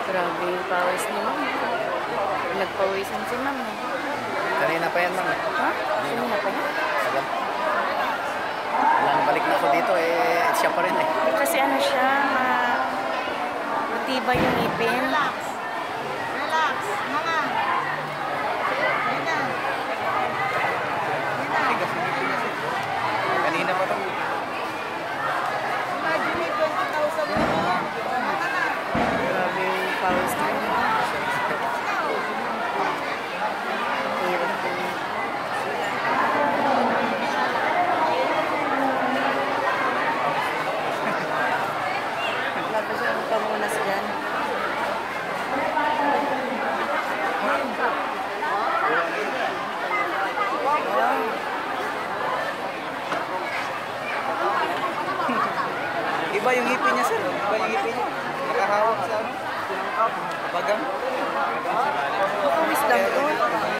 Grabe yung pawis ni Ma'am. Nagpawisan si Ma'am. Kanina pa yan, Ma'am. Ha? Kanina pa yan? Agad. Walang balik na ako dito, siya pa rin eh. Kasi ano siya, matibay yung ngipin. Relax. Relax. Mga. Yan na. Yan na. Kanina pa ito. Imagine may 20,000 mo. Mga na. Grabe yung pawis ni Ma'am. Hirap din. Wala pa siyang pamunas dyan. Iba yung ngipin niya, sir. Iba yung ngipin niya. Nakahawak sa ano? Bagang. Pawis lang to.